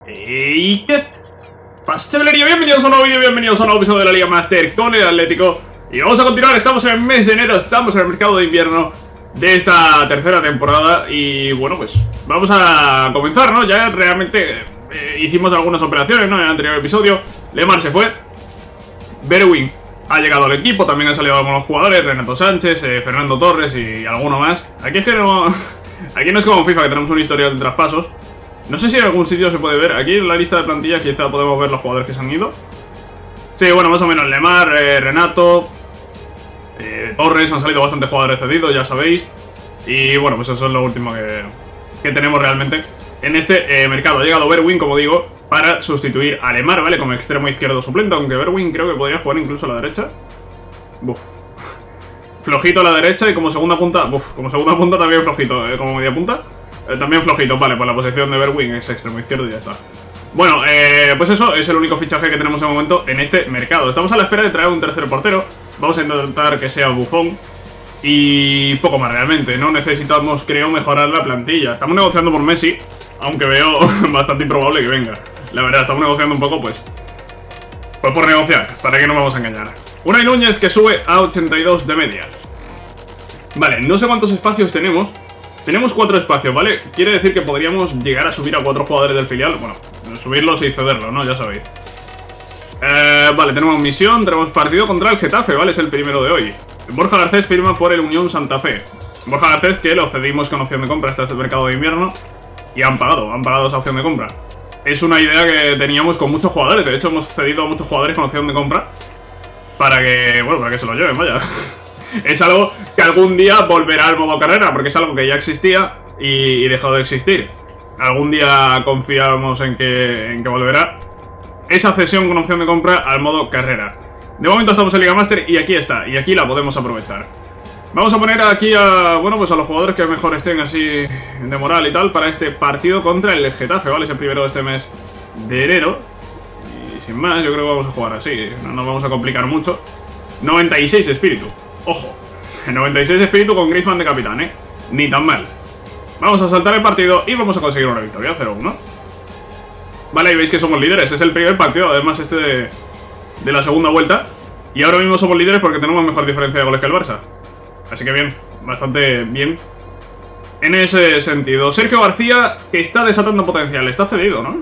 ¿Y qué pasa, chavalería? Bienvenidos a un nuevo vídeo, bienvenidos a un nuevo episodio de la Liga Master con el Atlético. Y vamos a continuar, estamos en el mes de enero, estamos en el mercado de invierno de esta tercera temporada. Y bueno, pues vamos a comenzar, ¿no? Ya realmente hicimos algunas operaciones, ¿no? En el anterior episodio. Lemar se fue, Berwin ha llegado al equipo, también han salido algunos jugadores, Renato Sánchez, Fernando Torres y alguno más. Aquí es que no... Aquí no es como FIFA, que tenemos un historial de traspasos. No sé si en algún sitio se puede ver. Aquí en la lista de plantillas quizá podemos ver los jugadores que se han ido. Sí, bueno, más o menos Lemar, Renato, Torres, han salido bastantes jugadores cedidos, ya sabéis. Y bueno, pues eso es lo último que tenemos realmente en este mercado. Ha llegado Berwin, como digo, para sustituir a Lemar, ¿vale? Como extremo izquierdo suplente, aunque Berwin creo que podría jugar incluso a la derecha. Buf. Flojito a la derecha y como segunda punta, como segunda punta también flojito, como media punta. También flojito, vale, pues la posición de Berwin es extremo izquierdo y ya está. Bueno, pues eso es el único fichaje que tenemos de momento en este mercado. Estamos a la espera de traer un tercer portero. Vamos a intentar que sea Buffon. Y poco más realmente, no necesitamos, creo, mejorar la plantilla. Estamos negociando por Messi, aunque veo bastante improbable que venga. La verdad, estamos negociando un poco, pues por negociar, para que no vamos a engañar. Unai Núñez que sube a 82 de media. Vale, no sé cuántos espacios tenemos. Tenemos 4 espacios, ¿vale? Quiere decir que podríamos llegar a subir a 4 jugadores del filial. Bueno, subirlos y cederlos, ¿no? Ya sabéis. Vale, tenemos misión, tenemos partido contra el Getafe, ¿vale? Es el primero de hoy. Borja Garcés firma por el Unión Santa Fe. Borja Garcés que lo cedimos con opción de compra hasta este mercado de invierno. Y han pagado esa opción de compra. Es una idea que teníamos con muchos jugadores. De hecho, hemos cedido a muchos jugadores con opción de compra para que, bueno, para que se lo lleven, vaya. Es algo que algún día volverá al modo carrera, porque es algo que ya existía y dejó de existir. Algún día confiamos en que volverá esa cesión con opción de compra al modo carrera. De momento estamos en Liga Master y aquí está, y aquí la podemos aprovechar. Vamos a poner aquí a, bueno, pues a los jugadores que mejor estén así de moral y tal para este partido contra el Getafe, ¿vale? Es el primero de este mes de enero. Y sin más, yo creo que vamos a jugar así, no nos vamos a complicar mucho. 96 espíritu. Ojo, 96 espíritu con Griezmann de capitán, ¿eh? Ni tan mal. Vamos a saltar el partido y vamos a conseguir una victoria, 0-1. Vale, y veis que somos líderes. Es el primer partido, además este de la segunda vuelta. Y ahora mismo somos líderes porque tenemos mejor diferencia de goles que el Barça. Así que bien, bastante bien en ese sentido. Sergio García, que está desatando potencial. Está cedido, ¿no?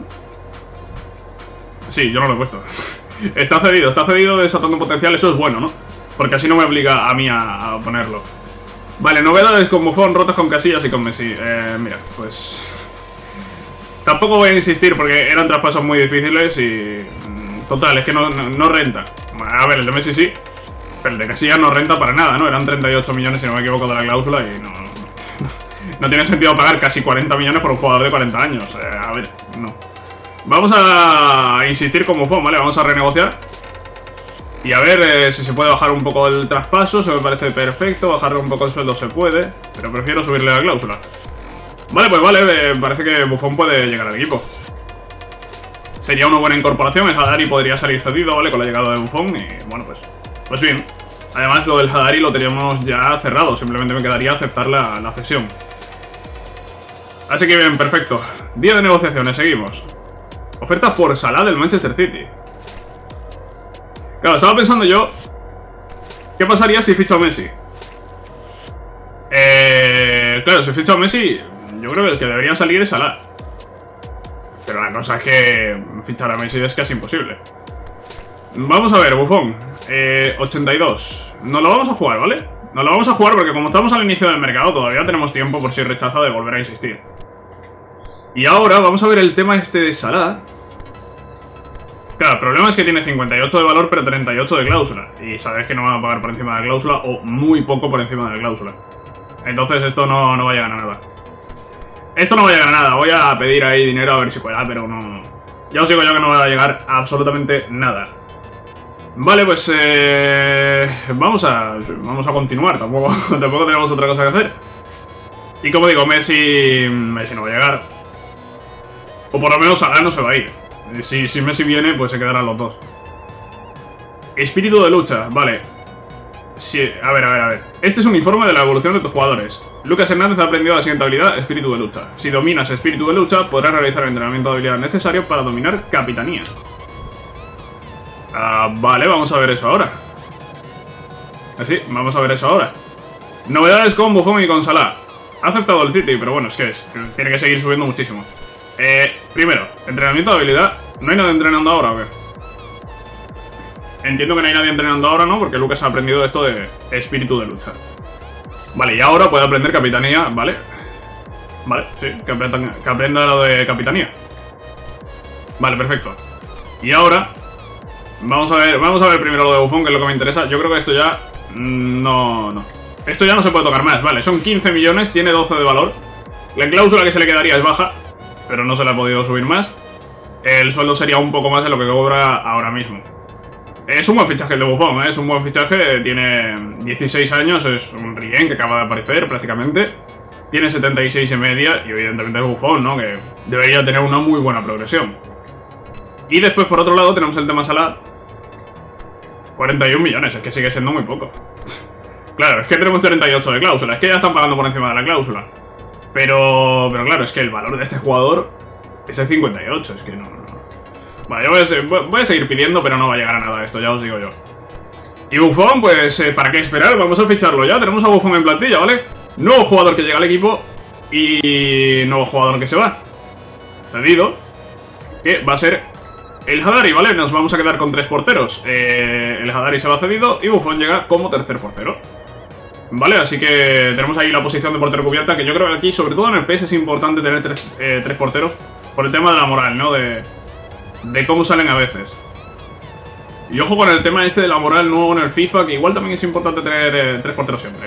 Sí, yo no lo he puesto. Está cedido desatando potencial. Eso es bueno, ¿no? Porque así no me obliga a mí a ponerlo. Vale, novedades con Buffon, rotas con Casillas y con Messi. Mira, pues... Tampoco voy a insistir porque eran traspasos muy difíciles y... Total, es que no renta. A ver, el de Messi sí, pero el de Casillas no renta para nada, ¿no? Eran 38 millones, si no me equivoco, de la cláusula y no tiene sentido pagar casi 40 millones por un jugador de 40 años. A ver, no. Vamos a insistir con Buffon, ¿vale? Vamos a renegociar. Y a ver si se puede bajar un poco el traspaso. Eso me parece perfecto. Bajarle un poco el sueldo se puede, pero prefiero subirle la cláusula. Vale, pues vale, parece que Buffon puede llegar al equipo. Sería una buena incorporación. El Hadari podría salir cedido, ¿vale? Con la llegada de Buffon y bueno, pues bien. Además lo del Hadari lo teníamos ya cerrado. Simplemente me quedaría aceptar la cesión. Así que bien, perfecto. Día de negociaciones, seguimos. Ofertas por Salah del Manchester City. Claro, estaba pensando yo, ¿qué pasaría si ficho a Messi? Claro, si ficho a Messi, yo creo que el que debería salir es Salah. Pero la cosa es que fichar a Messi es casi imposible. Vamos a ver, Buffon, 82. Nos lo vamos a jugar, ¿vale? Nos lo vamos a jugar porque como estamos al inicio del mercado, todavía tenemos tiempo por si rechaza de volver a insistir. Y ahora vamos a ver el tema este de Salah. Claro, el problema es que tiene 58 de valor pero 38 de cláusula. Y sabes que no van a pagar por encima de la cláusula o muy poco por encima de la cláusula. Entonces esto no va a llegar a nada. Esto no va a llegar a nada. Voy a pedir ahí dinero a ver si cuela, pero no... Ya os digo yo que no va a llegar a absolutamente nada. Vale, pues vamos a continuar. Tampoco tenemos otra cosa que hacer. Y como digo, Messi no va a llegar. O por lo menos Salah no se va a ir. Si Messi viene, pues se quedarán los dos. Espíritu de lucha, vale. Sí, a ver. Este es un informe de la evolución de tus jugadores. Lucas Hernández ha aprendido la siguiente habilidad, espíritu de lucha. Si dominas espíritu de lucha, podrás realizar el entrenamiento de habilidad necesario para dominar capitanía. Vale, vamos a ver eso ahora. Así, vamos a ver eso ahora. Novedades con Buffon y con Salah. Ha aceptado el City, pero bueno, es que tiene que seguir subiendo muchísimo. Primero, entrenamiento de habilidad. ¿No hay nadie entrenando ahora o qué? Entiendo que no hay nadie entrenando ahora, ¿no? Porque Lucas ha aprendido esto de espíritu de lucha. Vale, y ahora puede aprender capitanía, ¿vale? Vale, sí, que aprenda lo de capitanía. Vale, perfecto. Y ahora vamos a ver primero lo de Buffon, que es lo que me interesa. Yo creo que esto ya no. Esto ya no se puede tocar más, vale, son 15 millones, tiene 12 de valor. La cláusula que se le quedaría es baja, pero no se le ha podido subir más. El sueldo sería un poco más de lo que cobra ahora mismo. Es un buen fichaje el de Buffon, ¿eh? Es un buen fichaje, tiene 16 años, es un Rien que acaba de aparecer prácticamente. Tiene 76 en media y evidentemente es Buffon, ¿no? Que debería tener una muy buena progresión. Y después por otro lado tenemos el tema Salah. 41 millones, es que sigue siendo muy poco. Claro, es que tenemos 38 de cláusula, es que ya están pagando por encima de la cláusula. Pero claro, es que el valor de este jugador es el 58, es que no. Vale, yo voy a seguir pidiendo, pero no va a llegar a nada esto, ya os digo yo. Y Buffon, pues, ¿para qué esperar? Vamos a ficharlo ya, tenemos a Buffon en plantilla, ¿vale? Nuevo jugador que llega al equipo y nuevo jugador que se va. Cedido, que va a ser el Hadari, ¿vale? Nos vamos a quedar con 3 porteros. El Hadari se va cedido y Buffon llega como tercer portero. Vale, así que tenemos ahí la posición de portero cubierta, que yo creo que aquí, sobre todo en el PS, es importante tener 3 porteros por el tema de la moral, ¿no? De cómo salen a veces. Y ojo con el tema este de la moral nuevo en el FIFA, que igual también es importante tener 3 porteros siempre.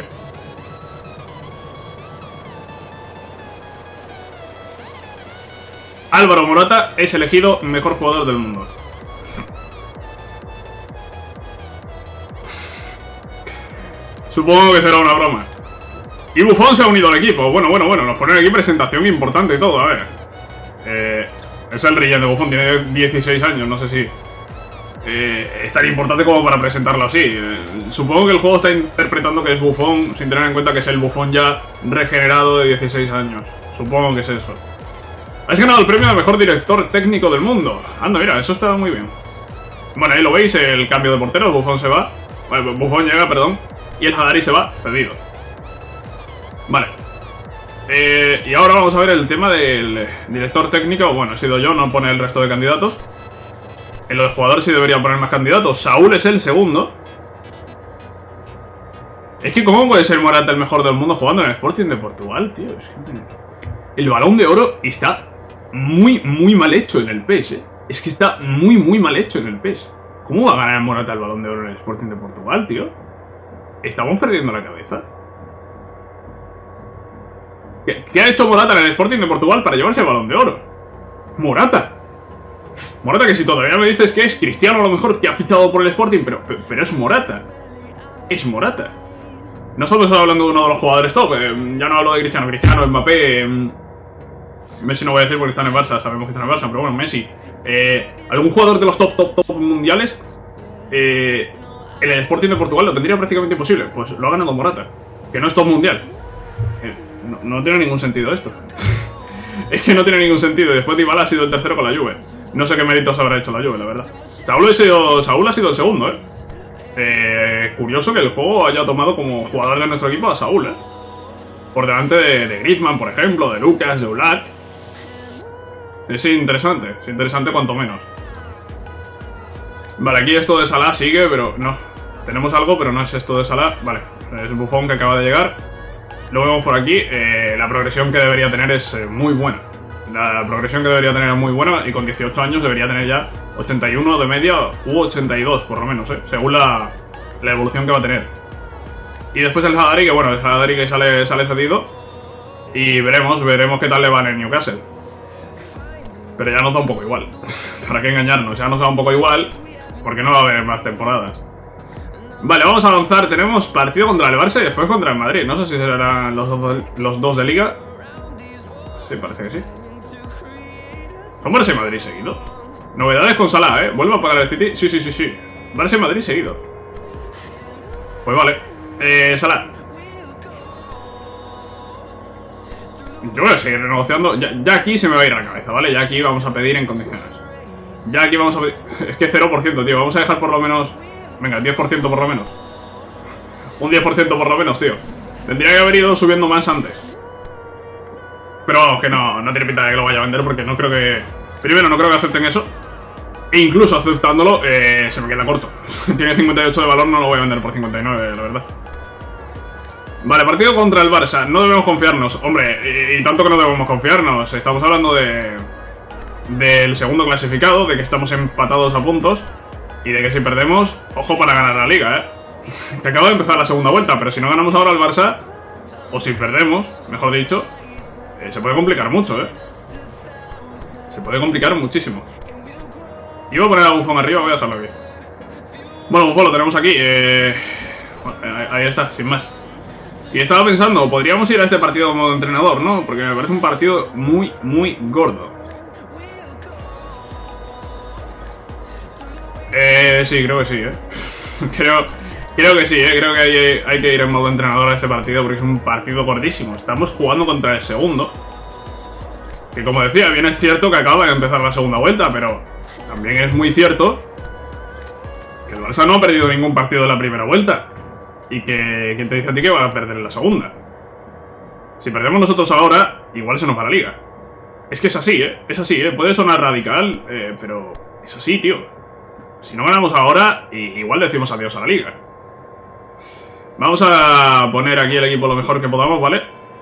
Álvaro Morata es elegido mejor jugador del mundo. Supongo que será una broma. Y Buffon se ha unido al equipo. Bueno, nos ponen aquí presentación importante y todo, a ver. Es el Rien de Buffon, tiene 16 años, no sé si es tan importante como para presentarlo así. Supongo que el juego está interpretando que es Buffon sin tener en cuenta que es el Buffon ya regenerado de 16 años. Supongo que es eso. Has ganado el premio de mejor director técnico del mundo. Anda, mira, eso está muy bien. Bueno, ahí lo veis, el cambio de portero. Buffon se va. Bueno, Buffon llega, perdón. Y el Hadari se va, cedido. Vale. Y ahora vamos a ver el tema del director técnico. Bueno, he sido yo, no pone el resto de candidatos. En los jugadores sí debería poner más candidatos. Saúl es el segundo. Es que ¿cómo puede ser Morata el mejor del mundo jugando en el Sporting de Portugal, tío? Es que el Balón de Oro está muy mal hecho en el PES, Es que está muy mal hecho en el PES. ¿Cómo va a ganar Morata el Balón de Oro en el Sporting de Portugal, tío? ¿Estamos perdiendo la cabeza? ¿Qué ha hecho Morata en el Sporting de Portugal para llevarse el Balón de Oro? Morata, que si todavía me dices que es Cristiano a lo mejor que ha fichado por el Sporting, pero es Morata. Es Morata. No solo estoy hablando de uno de los jugadores top, ya no hablo de Cristiano, Mbappé, Messi no voy a decir porque está en el Barça, sabemos que está en el Barça, pero bueno, Messi. Algún jugador de los top mundiales, en el Sporting de Portugal lo tendría prácticamente imposible. Pues lo ha ganado Morata, que no es top mundial. No tiene ningún sentido esto. Es que no tiene ningún sentido. Y después Dybala ha sido el tercero con la Juve. No sé qué méritos habrá hecho la Juve, la verdad. Saúl ha sido el segundo, curioso que el juego haya tomado como jugador de nuestro equipo a Saúl, por delante de Griezmann, por ejemplo, de Lucas, de Oblak. Es interesante cuanto menos. Vale, aquí esto de Salah sigue, pero no. Tenemos algo, pero no es esto de Salah. Vale, es Buffon que acaba de llegar. Lo vemos por aquí. La progresión que debería tener es muy buena. La progresión que debería tener es muy buena y con 18 años debería tener ya 81 de media u 82 por lo menos, según la evolución que va a tener. Y después el Hadari, que bueno, el Hadari que sale cedido. Y veremos qué tal le va en el Newcastle. Pero ya nos da un poco igual. ¿Para qué engañarnos? Ya nos da un poco igual porque no va a haber más temporadas. Vale, vamos a avanzar. Tenemos partido contra el Barça y después contra el Madrid. No sé si serán los dos de Liga. Sí, parece que sí. ¿Son Barça y Madrid seguidos? Novedades con Salah, ¿Vuelve a pagar el City? Sí. Barça y Madrid seguidos. Pues vale. Salah. Yo voy a seguir renegociando. Ya aquí se me va a ir a la cabeza, ¿vale? Ya aquí vamos a pedir en condiciones. Ya aquí vamos a pedir... Es que 0%, tío. Vamos a dejar por lo menos... Venga, 10% por lo menos. Un 10% por lo menos, tío. Tendría que haber ido subiendo más antes. Pero vamos, que no tiene pinta de que lo vaya a vender porque no creo que... Primero, no creo que acepten eso. E incluso aceptándolo, se me queda corto. Tiene 58 de valor, no lo voy a vender por 59, la verdad. Vale, partido contra el Barça. No debemos confiarnos. Hombre, y tanto que no debemos confiarnos. Estamos hablando del segundo clasificado, de que estamos empatados a puntos. Y de que si perdemos, ojo para ganar la liga, que acaba de empezar la segunda vuelta. Pero si no ganamos ahora al Barça, o si perdemos, mejor dicho, se puede complicar mucho, Se puede complicar muchísimo. Iba a poner a Buffon arriba, voy a dejarlo aquí. Bueno, Buffon lo tenemos aquí. Bueno, ahí está, sin más. Y estaba pensando, podríamos ir a este partido como entrenador, ¿no? Porque me parece un partido muy, muy gordo. Sí, creo que sí, Creo que sí, creo que hay que ir en modo entrenador a este partido porque es un partido gordísimo. Estamos jugando contra el segundo. Que como decía, bien es cierto que acaba de empezar la segunda vuelta, pero también es muy cierto que el Barça no ha perdido ningún partido de la primera vuelta. Y que ¿quién te dice a ti que va a perder en la segunda? Si perdemos nosotros ahora, igual se nos va la liga. Es que es así, es así, puede sonar radical, pero es así, tío. Si no ganamos ahora, igual decimos adiós a la liga. Vamos a poner aquí el equipo lo mejor que podamos, ¿vale?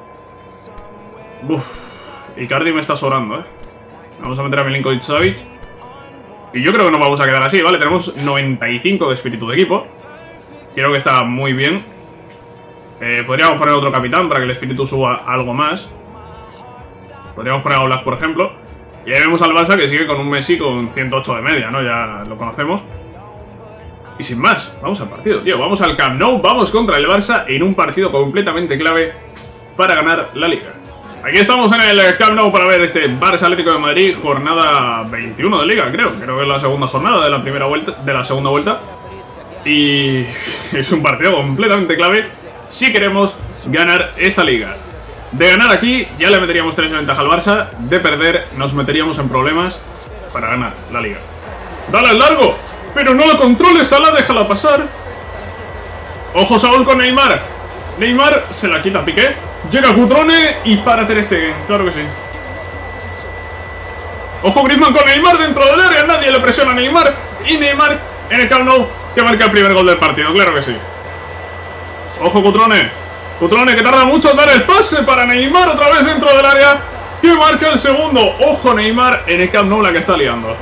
Uff, Icardi me está sobrando, Vamos a meter a Milinkovic-Savic. Y yo creo que nos vamos a quedar así, ¿vale? Tenemos 95 de espíritu de equipo. Creo que está muy bien. Podríamos poner otro capitán para que el espíritu suba algo más. Podríamos poner a Oblak, por ejemplo. Y ahí vemos al Barça que sigue con un Messi con 108 de media, ¿no? Ya lo conocemos. Y sin más, vamos al partido, tío. Vamos al Camp Nou, vamos contra el Barça en un partido completamente clave para ganar la Liga. Aquí estamos en el Camp Nou para ver este Barça Atlético de Madrid, jornada 21 de Liga, creo. Creo que es la segunda jornada de la primera vuelta, de la segunda vuelta. Y es un partido completamente clave si queremos ganar esta liga. De ganar aquí ya le meteríamos 3 de ventaja al Barça. De perder nos meteríamos en problemas para ganar la liga. ¡Dale al largo! ¡Pero no lo controles, Salah! ¡Déjala pasar! ¡Ojo, Saúl con Neymar! Neymar se la quita a Piqué. Llega Cutrone y para Ter Stegen. Claro que sí. ¡Ojo, Griezmann con Neymar dentro del área! Nadie le presiona a Neymar. Y Neymar en el Camp Nou que marca el primer gol del partido, claro que sí. Ojo, Cutrone. Cutrone que tarda mucho en dar el pase para Neymar otra vez dentro del área. Que marca el segundo. Ojo, Neymar en el Camp Nou la que está liando.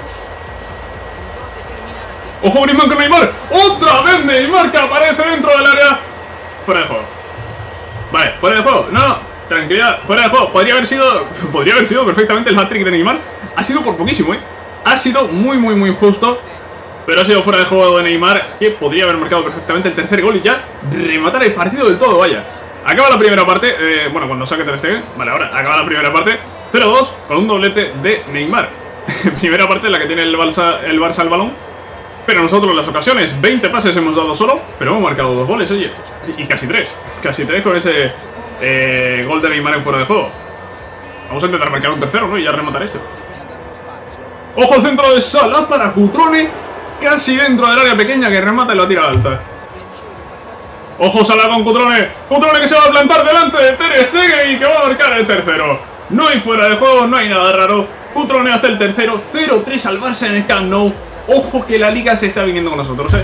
Ojo, Griezmann con Neymar. Otra vez Neymar que aparece dentro del área. Fuera de juego. Vale, fuera de juego. No, tranquilidad, fuera de juego. Podría haber sido perfectamente el hat-trick de Neymar. Ha sido por poquísimo, Ha sido muy, muy, muy justo. Pero ha sido fuera de juego de Neymar, que podría haber marcado perfectamente el tercer gol y ya rematar el partido del todo, vaya. Acaba la primera parte, bueno, cuando saque Ter Stegen. Vale, ahora acaba la primera parte 0-2 con un doblete de Neymar. Primera parte en la que tiene el Barça el balón. Pero nosotros en las ocasiones 20 pases hemos dado solo, pero hemos marcado 2 goles, oye. Y casi 3 con ese gol de Neymar en fuera de juego. Vamos a intentar marcar un tercero, ¿no? Y ya rematar este. Ojo, el centro de Salah para Cutrone. Casi dentro del área pequeña que remata y la tira alta. Ojo, Salah con Cutrone. Cutrone que se va a plantar delante de Ter Stegen y que va a marcar el tercero. No hay fuera de juego, no hay nada raro. Cutrone hace el tercero. 0-3 al Barça en el Camp Nou. Ojo que la liga se está viniendo con nosotros,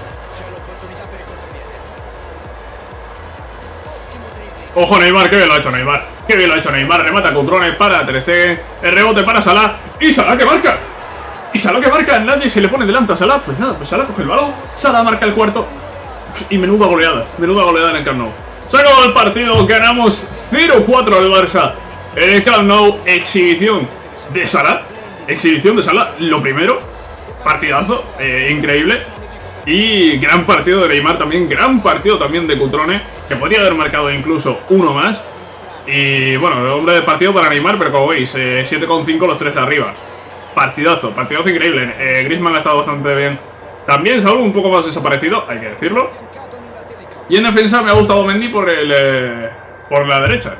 Ojo, Neymar, qué bien lo ha hecho Neymar. Qué bien lo ha hecho Neymar. Remata Cutrone para Ter Stegen. El rebote para Salah. Y Salah que marca. Y Salah que marca, nadie se le pone delante a Salah. Pues nada, pues Salah coge el balón. Salah marca el cuarto. Y menuda goleada en el Camp Nou. Se ha acabado el partido, ganamos 0-4 al Barça en el Camp Nou. Exhibición de Salah. Lo primero. Partidazo, increíble. Y gran partido de Neymar también. Gran partido también de Cutrone, que podría haber marcado incluso uno más. Y bueno, hombre de partido para Neymar, pero como veis, 7,5 los 3 de arriba. Partidazo increíble. Griezmann ha estado bastante bien. También Saúl un poco más desaparecido, hay que decirlo. Y en defensa me ha gustado Mendy por la derecha.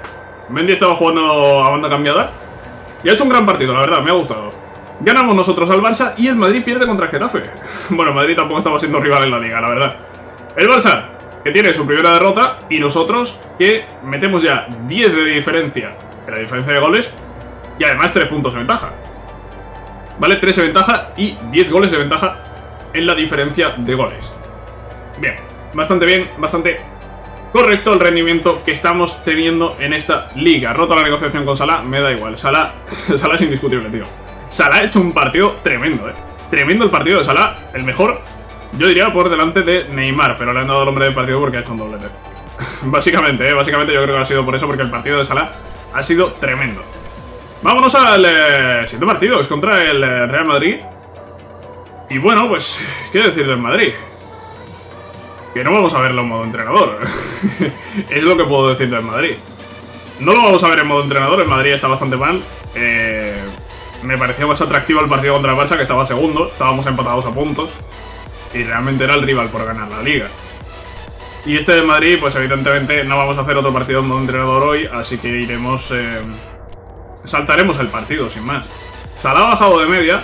Mendy estaba jugando a banda cambiada y ha hecho un gran partido, la verdad, me ha gustado. Ganamos nosotros al Barça y el Madrid pierde contra el Getafe. Bueno, Madrid tampoco estaba siendo rival en la liga, la verdad. El Barça, que tiene su primera derrota, y nosotros, que metemos ya 10 de diferencia en la diferencia de goles y además 3 puntos de ventaja. Vale, 3 de ventaja y 10 goles de ventaja en la diferencia de goles. Bien, bastante correcto el rendimiento que estamos teniendo en esta liga. Roto la negociación con Salah, me da igual. Salah es indiscutible, tío. Salah ha hecho un partido tremendo, Tremendo el partido de Salah, el mejor, yo diría, por delante de Neymar, pero le han dado el hombre del partido porque ha hecho un doblete. Básicamente yo creo que ha sido por eso, porque el partido de Salah ha sido tremendo. Vámonos al siguiente partido, es contra el Real Madrid. Y bueno, pues, ¿qué decir del Madrid? Que no vamos a verlo en modo entrenador. Es lo que puedo decir del Madrid. No lo vamos a ver en modo entrenador, el Madrid está bastante mal. Me pareció más atractivo el partido contra el Barça, que estaba segundo. Estábamos empatados a puntos y realmente era el rival por ganar la liga. Y este de Madrid, pues evidentemente no vamos a hacer otro partido en modo entrenador hoy, así que iremos... saltaremos el partido, sin más. Salah ha bajado de media.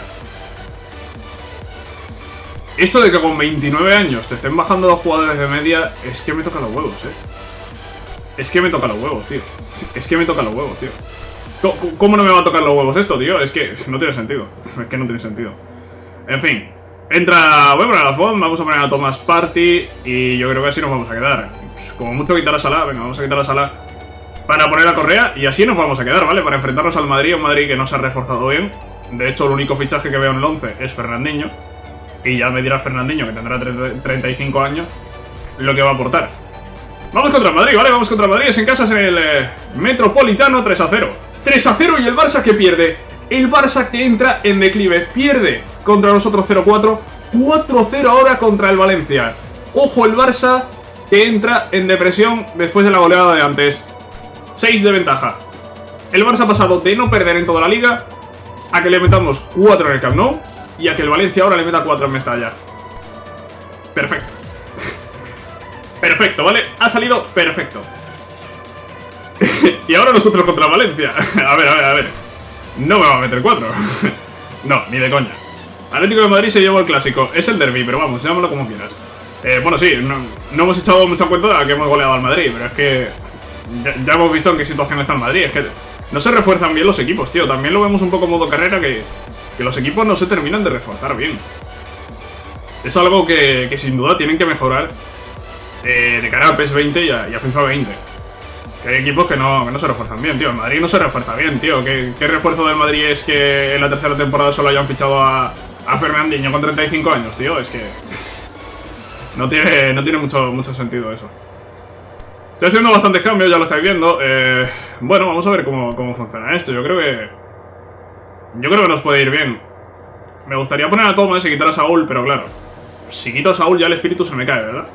Esto de que con 29 años te estén bajando los jugadores de media, es que me toca los huevos, Es que me toca los huevos, tío. Es que me toca los huevos, tío. ¿Cómo no me va a tocar los huevos esto, tío? Es que no tiene sentido. Es que no tiene sentido. En fin. Entra... Voy a poner a Font, vamos a poner a Thomas Partey y yo creo que así nos vamos a quedar. Pues como mucho quitar a Salah, venga, vamos a quitar a Salah para poner a Correa y así nos vamos a quedar, ¿vale? Para enfrentarnos al Madrid, un Madrid que no se ha reforzado bien. De hecho, el único fichaje que veo en el 11 es Fernandinho. Y ya me dirá Fernandinho, que tendrá 35 años, lo que va a aportar. Vamos contra el Madrid, ¿vale? Vamos contra el Madrid, es en casa, es en el Metropolitano, 3-0. 3-0 y el Barça que pierde. El Barça que entra en declive, pierde contra nosotros 0-4. 4-0 ahora contra el Valencia. Ojo, el Barça que entra en depresión después de la goleada de antes. 6 de ventaja. El Barça ha pasado de no perder en toda la liga a que le metamos 4 en el Camp Nou y a que el Valencia ahora le meta 4 en Mestalla. Perfecto. Perfecto, ¿vale? Ha salido perfecto. Y ahora nosotros contra Valencia. A ver. No me va a meter 4. No, ni de coña. Atlético de Madrid se llevó el clásico. Es el derbi, pero vamos, llámalo como quieras. Bueno, sí, no hemos echado mucha cuenta de que hemos goleado al Madrid, pero es que ya hemos visto en qué situación está el Madrid. Es que no se refuerzan bien los equipos, tío. También lo vemos un poco modo carrera, que los equipos no se terminan de reforzar bien. Es algo que sin duda tienen que mejorar de cara a PES 20 y a FIFA 20. Que hay equipos que no se refuerzan bien, tío. El Madrid no se refuerza bien, tío. ¿Qué refuerzo del Madrid es que en la tercera temporada solo hayan fichado a Fernandinho con 35 años, tío? Es que no tiene mucho sentido eso. Estoy haciendo bastantes cambios, ya lo estáis viendo. Bueno, vamos a ver cómo funciona esto. Yo creo que nos puede ir bien. Me gustaría poner a Thomas y quitar a Saúl, pero claro, si quito a Saúl ya el espíritu se me cae, ¿verdad?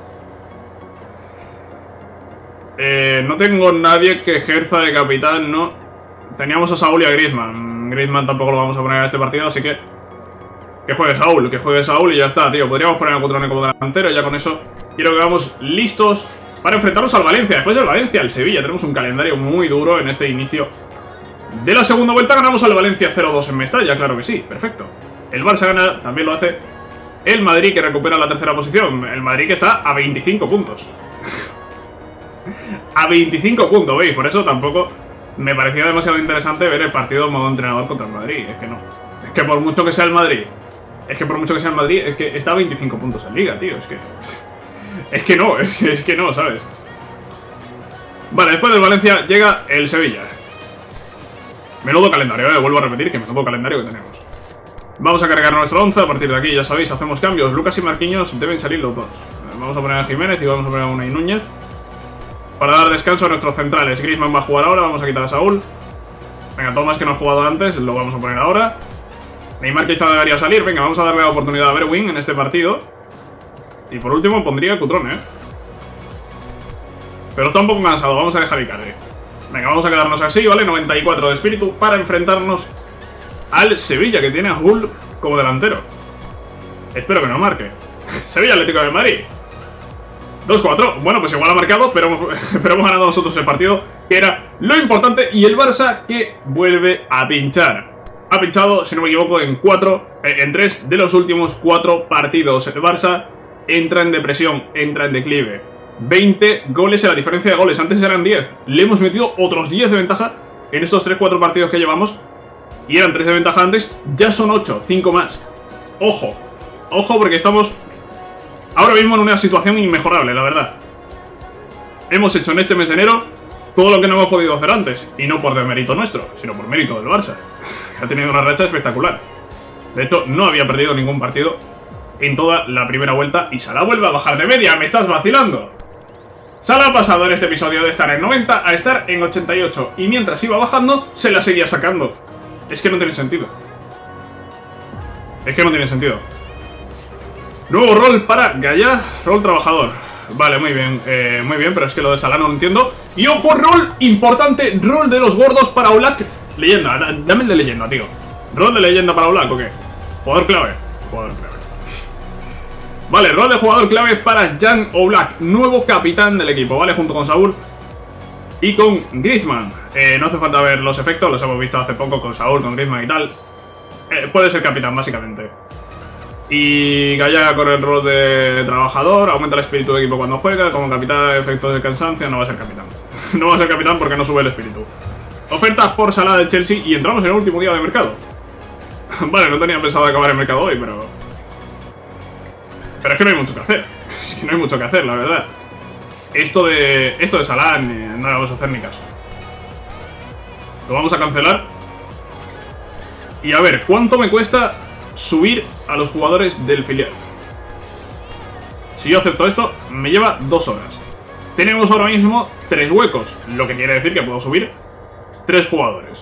No tengo nadie que ejerza de capitán, ¿no? Teníamos a Saúl y a Griezmann. Griezmann tampoco lo vamos a poner en este partido, así que juegue Saúl y ya está, tío. Podríamos poner a Cutrone como delantero y ya con eso quiero que vamos listos para enfrentarnos al Valencia. Después del Valencia, al Sevilla. Tenemos un calendario muy duro en este inicio de la segunda vuelta. Ganamos al Valencia 0-2 en Mestalla, claro que sí, perfecto. El Barça gana, también lo hace el Madrid, que recupera la tercera posición. El Madrid que está a 25 puntos. A 25 puntos, ¿veis? Por eso tampoco me parecía demasiado interesante ver el partido en modo entrenador contra el Madrid. Es que no. Es que por mucho que sea el Madrid, es que está a 25 puntos en liga, tío. Es que no, ¿sabes? Vale, después del Valencia llega el Sevilla. Menudo calendario, vuelvo a repetir que menudo calendario que tenemos. Vamos a cargar nuestro 11, a partir de aquí, ya sabéis, hacemos cambios. Lucas y Marquinhos deben salir los dos. Vamos a poner a Jiménez y vamos a poner a Unai Núñez para dar descanso a nuestros centrales. Griezmann va a jugar ahora, vamos a quitar a Saúl. Venga, Thomas, que no ha jugado antes, lo vamos a poner ahora. Neymar quizá debería salir, venga, vamos a darle la oportunidad a Berwin en este partido. Y por último pondría a Cutrone, pero está un poco cansado, vamos a dejar Icardi. Venga, vamos a quedarnos así, ¿vale? 94 de espíritu para enfrentarnos al Sevilla, que tiene a Hull como delantero. Espero que no marque. Sevilla Atlético de Madrid 2-4, bueno, pues igual ha marcado, pero hemos ganado nosotros el partido, que era lo importante. Y el Barça que vuelve a pinchar. Ha pinchado, si no me equivoco, en 3 de los últimos 4 partidos. El Barça entra en depresión, entra en declive. 20 goles en la diferencia de goles. Antes eran 10. Le hemos metido otros 10 de ventaja en estos 3-4 partidos que llevamos. Y eran 3 de ventaja antes. Ya son 8, 5 más. Ojo. Ojo porque estamos ahora mismo en una situación inmejorable, la verdad. Hemos hecho en este mes de enero todo lo que no hemos podido hacer antes. Y no por mérito nuestro, sino por mérito del Barça. Ha tenido una racha espectacular. De hecho, no había perdido ningún partido en toda la primera vuelta. Y Salah vuelve a bajar de media. ¡Me estás vacilando! Salah ha pasado en este episodio de estar en 90 a estar en 88. Y mientras iba bajando, se la seguía sacando. Es que no tiene sentido. Es que no tiene sentido. Nuevo rol para Gaya, rol trabajador. Vale, muy bien, pero es que lo de Salah no lo entiendo. Y ojo, rol importante, rol de los gordos para Oblak. Leyenda, dame el de leyenda, tío. Rol de leyenda para Oblak, ¿o qué? Jugador clave. Jugador clave. Vale, rol de jugador clave para Jan Oblak, nuevo capitán del equipo, ¿vale? Junto con Saúl y con Griezmann. No hace falta ver los efectos, los hemos visto hace poco con Saúl, con Griezmann y tal. Puede ser capitán, básicamente. Y Gaya con el rol de trabajador, aumenta el espíritu de equipo cuando juega, como capitán, efectos de cansancio, no va a ser capitán. No va a ser capitán porque no sube el espíritu. Ofertas por Salah del Chelsea y entramos en el último día de mercado. Vale, no tenía pensado acabar el mercado hoy, pero es que no hay mucho que hacer. Es que no hay mucho que hacer, la verdad. Esto de Salah no le vamos a hacer ni caso. Lo vamos a cancelar. Y a ver, ¿cuánto me cuesta subir a los jugadores del filial? Si yo acepto esto, me lleva 2 horas. Tenemos ahora mismo 3 huecos, lo que quiere decir que puedo subir 3 jugadores.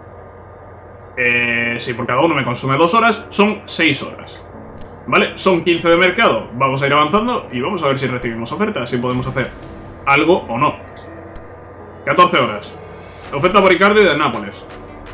Si por cada uno me consume 2 horas, son 6 horas. ¿Vale? Son 15 de mercado. Vamos a ir avanzando y vamos a ver si recibimos ofertas, si podemos hacer algo o no. 14 horas. Oferta por Icardi de Nápoles.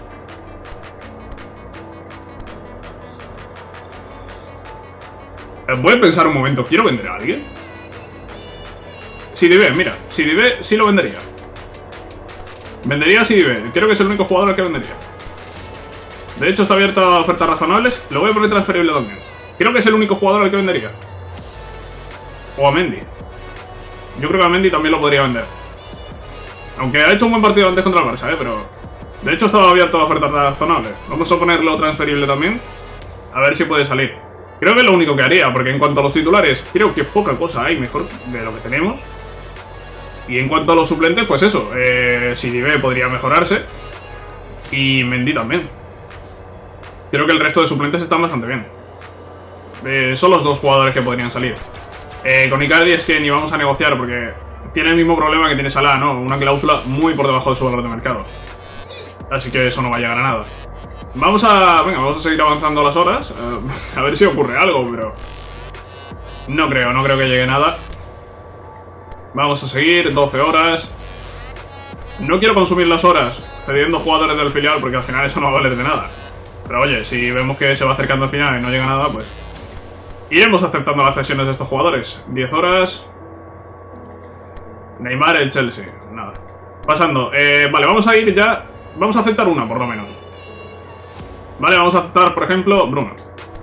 Voy a pensar un momento. ¿Quiero vender a alguien? Sidibe, mira. Sidibe sí lo vendería. Vendería a Sidibe. Creo que es el único jugador al que vendería. De hecho está abierta a ofertas razonables. Lo voy a poner transferible también. Creo que es el único jugador al que vendería. O a Mendy. Yo creo que a Mendy también lo podría vender. Aunque ha hecho un buen partido antes contra el Barça, pero de hecho estaba abierto a ofertas razonables. Vamos a ponerlo transferible también. A ver si puede salir. Creo que es lo único que haría, porque en cuanto a los titulares, creo que poca cosa hay mejor de lo que tenemos. Y en cuanto a los suplentes, pues eso. Sidibe podría mejorarse. Y Mendy también. Creo que el resto de suplentes están bastante bien. Son los 2 jugadores que podrían salir. Con Icardi es que ni vamos a negociar, porque tiene el mismo problema que tiene Salah, ¿no? Una cláusula muy por debajo de su valor de mercado. Así que eso no va a llegar a nada. Vamos a seguir avanzando las horas. A ver si ocurre algo, pero no creo que llegue nada. Vamos a seguir, 12 horas. No quiero consumir las horas cediendo jugadores del filial, porque al final eso no va a valer de nada. Pero oye, si vemos que se va acercando al final y no llega nada, pues iremos aceptando las cesiones de estos jugadores. 10 horas. Neymar, el Chelsea. Nada. Pasando. Vale, vamos a ir ya. Vamos a aceptar una, por lo menos. Vale, vamos a aceptar, por ejemplo, Bruno.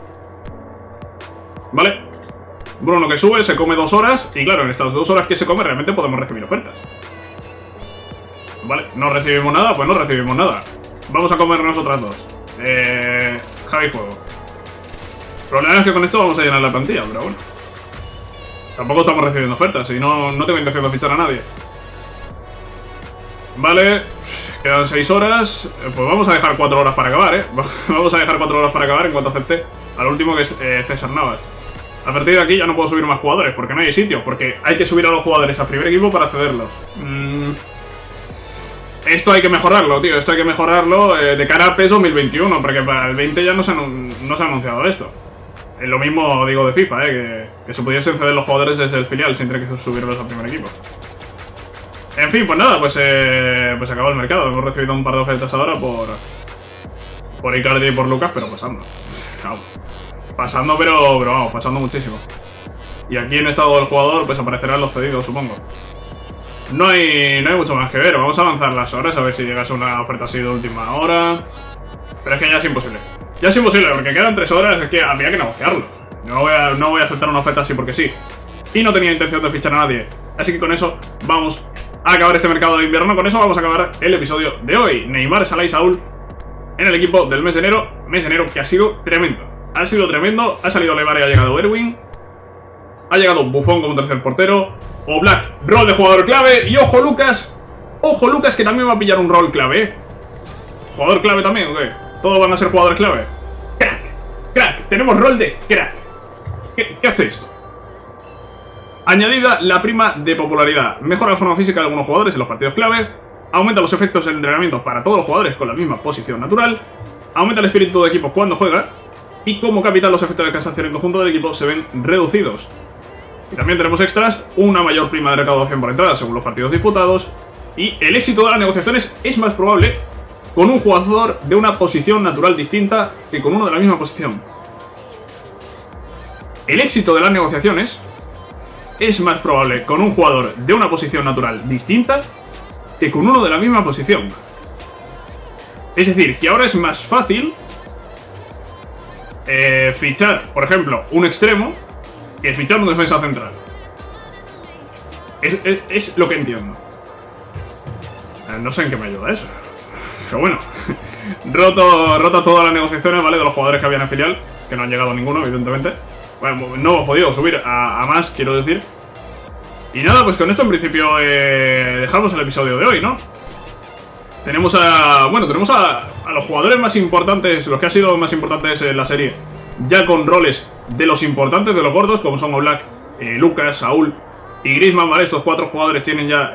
Vale. Bruno que sube, se come 2 horas. Y claro, en estas 2 horas que se come realmente podemos recibir ofertas. Vale, no recibimos nada, pues no recibimos nada. Vamos a comernos otras 2. Javi Fuego. El problema es que con esto vamos a llenar la plantilla, pero bueno. Tampoco estamos recibiendo ofertas y no tengo intención de fichar a nadie. Vale, quedan 6 horas. Pues vamos a dejar 4 horas para acabar, Vamos a dejar 4 horas para acabar en cuanto acepte al último, que es César Navas. A partir de aquí ya no puedo subir más jugadores porque no hay sitio, porque hay que subir a los jugadores al primer equipo para cederlos. Esto hay que mejorarlo, tío. Esto hay que mejorarlo de cara a PES 2021, porque para el 20 ya no se ha anunciado esto. Lo mismo digo de FIFA, que se pudiesen ceder los jugadores desde el filial sin tener que subirlos al primer equipo. En fin, pues nada, pues acabó el mercado. Hemos recibido un par de ofertas ahora por Icardi y por Lucas, pero pasando. Vamos. Pasando, pero vamos, pasando muchísimo. Y aquí en estado del jugador, pues aparecerán los cedidos, supongo. no hay mucho más que ver. Vamos a avanzar las horas a ver si llegase una oferta así de última hora. Pero es que ya es imposible. Ya es imposible porque quedan 3 horas, es que habría que negociarlo. No voy a aceptar una oferta así porque sí. Y no tenía intención de fichar a nadie. Así que con eso vamos a acabar este mercado de invierno. Con eso vamos a acabar el episodio de hoy. Neymar, Salah y Saúl en el equipo del mes de enero. Mes de enero que ha sido tremendo. Ha sido tremendo. Ha salido Levar y ha llegado Erwin. Ha llegado Buffon como tercer portero. Oblak, rol de jugador clave. Y ojo Lucas. Ojo Lucas que también va a pillar un rol clave. ¿Jugador clave también o qué? ¿Todos van a ser jugadores clave? ¡Crack! ¡Crack! Tenemos rol de crack. ¿Qué hace esto? Añadida la prima de popularidad. Mejora la forma física de algunos jugadores en los partidos clave. Aumenta los efectos del entrenamiento para todos los jugadores con la misma posición natural. Aumenta el espíritu de equipo cuando juega. Y como capitán los efectos de cansancio en el conjunto del equipo se ven reducidos. Y también tenemos extras. Una mayor prima de recaudación por entrada según los partidos disputados. Y el éxito de las negociaciones es más probable con un jugador de una posición natural distinta que con uno de la misma posición. El éxito de las negociaciones es más probable con un jugador de una posición natural distinta que con uno de la misma posición. Es decir, que ahora es más fácil fichar, por ejemplo, un extremo que fichar un defensa central. Es lo que entiendo. No sé en qué me ayuda eso. Pero bueno, rota todas las negociaciones, ¿vale? De los jugadores que habían en filial, que no han llegado ninguno, evidentemente. Bueno, no hemos podido subir a más, quiero decir. Y nada, pues con esto en principio dejamos el episodio de hoy, ¿no? Tenemos a los jugadores más importantes, los que han sido más importantes en la serie, ya con roles de los importantes, de los gordos, como son Oblak, Lucas, Saúl y Griezmann, ¿vale? Estos 4 jugadores tienen ya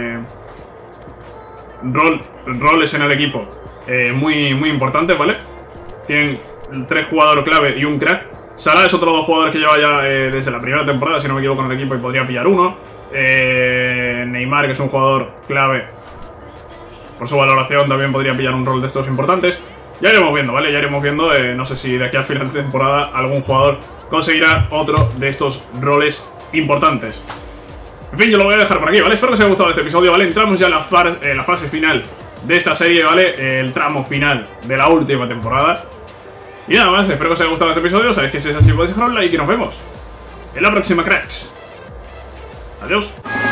roles en el equipo muy importantes, ¿vale? Tienen 3 jugadores clave y un crack. Salah es otro de los jugadores que lleva ya desde la primera temporada, si no me equivoco, en el equipo y podría pillar uno. Neymar, que es un jugador clave, por su valoración también podría pillar un rol de estos importantes. Ya iremos viendo, ¿vale? Ya iremos viendo, no sé si de aquí al final de temporada algún jugador conseguirá otro de estos roles importantes. En fin, yo lo voy a dejar por aquí, ¿vale? Espero que os haya gustado este episodio, ¿vale? Entramos ya en la fase final de esta serie, ¿vale? El tramo final de la última temporada. Y nada más, espero que os haya gustado este episodio. Sabéis que si es así podéis dejar un like y nos vemos en la próxima, cracks. Adiós.